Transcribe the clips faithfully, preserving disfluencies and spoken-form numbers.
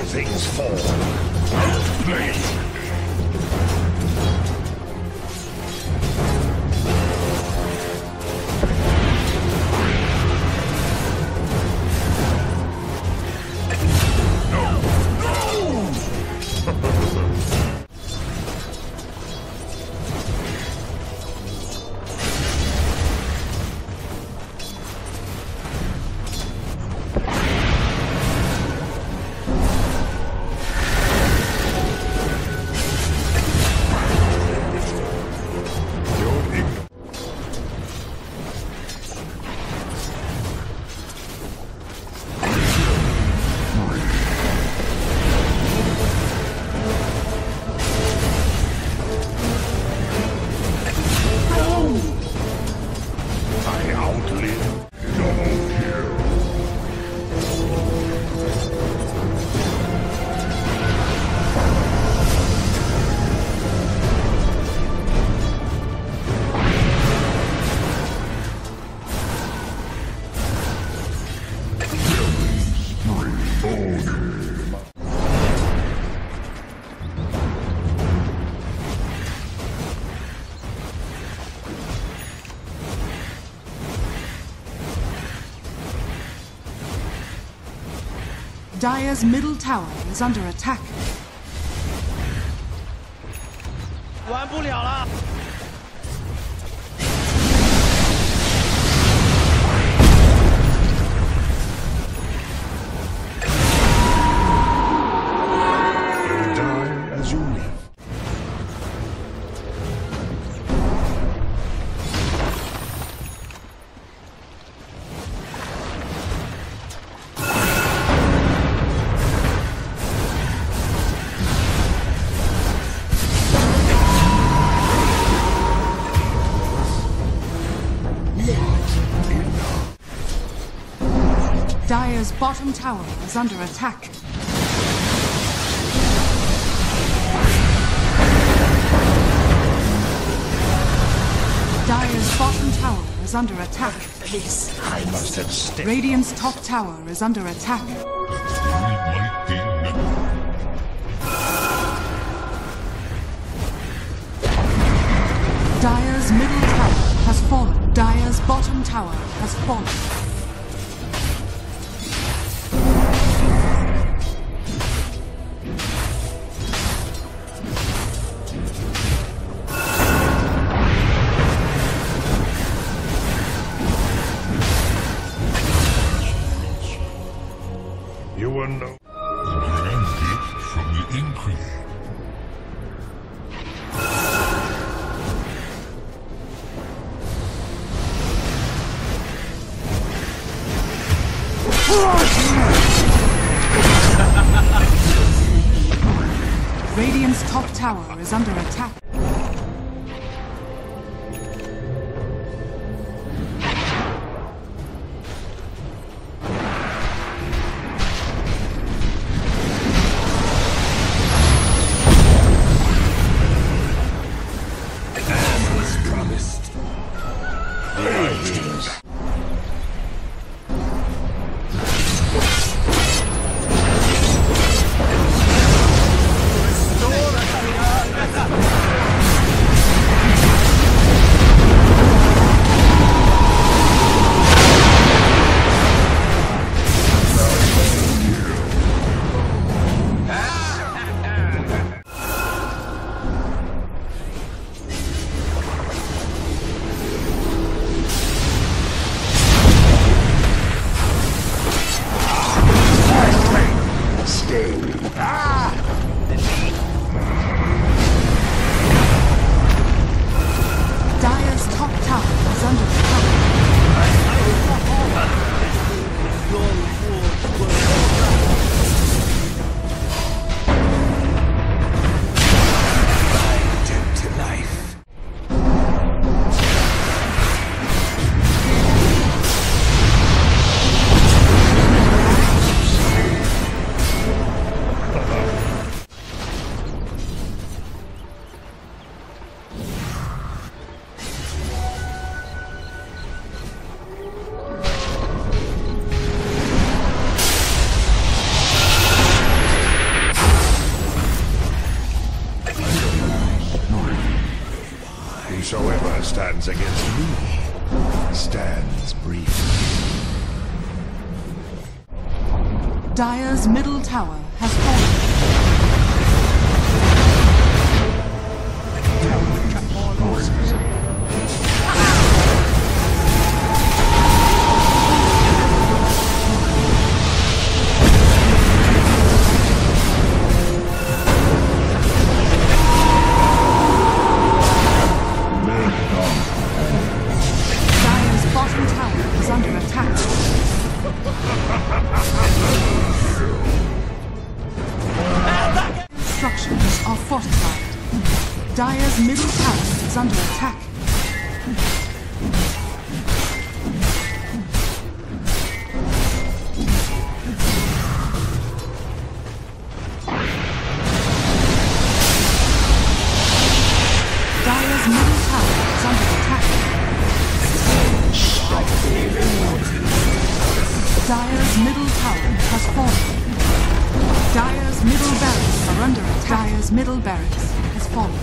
things fall. Outplayed. Dire's middle tower is under attack. 玩不了了。 Die as you live. Dire's bottom tower is under attack. Dire's bottom tower is under attack. I must have stepped. Radiant's top tower is under attack. Dire's middle tower has fallen. Dire's bottom tower has fallen. You will know. Granted from the increase. Radiant's top tower is under attack. Restore Dire's middle tower has fallen. Dire's bottom tower is under attack. Structures are fortified. Dire's middle tower is under attack. Dire's middle tower is under attack. Dire's middle tower has fallen. Dire's middle barracks are under attack. Dire's middle barracks has fallen.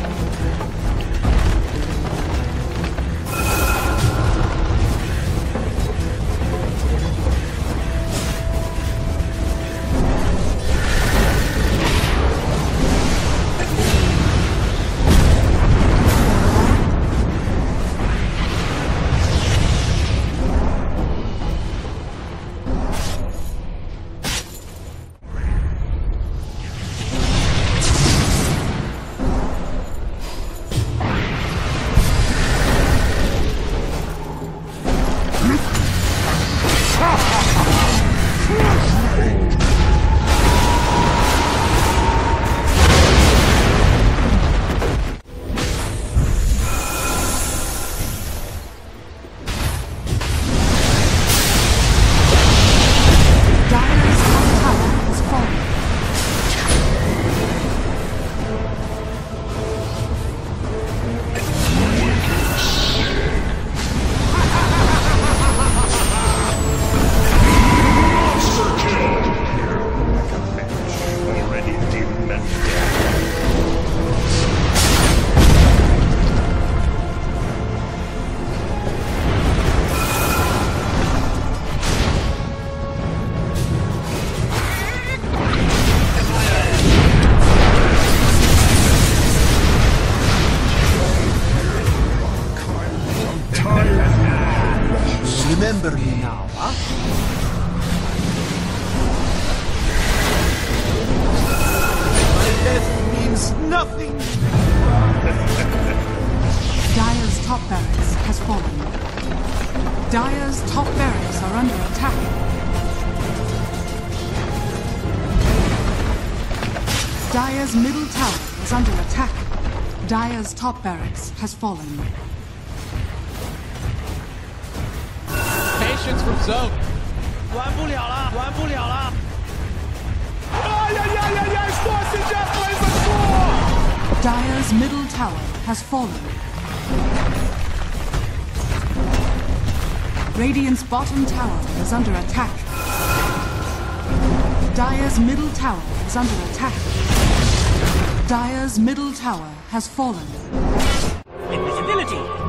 Remember me now, huh? My death means nothing! Dire's top barracks has fallen. Dire's top barracks are under attack. Dire's middle tower is under attack. Dire's top barracks has fallen. Patience from Zone. 玩不了了，玩不了了。Ai, ai, ai, ai, ai, squash it, Jeff, plays the score! Dire's middle tower has fallen. Radiant's bottom tower is under attack. Dire's middle tower is under attack. Dire's middle tower has fallen. Invisibility!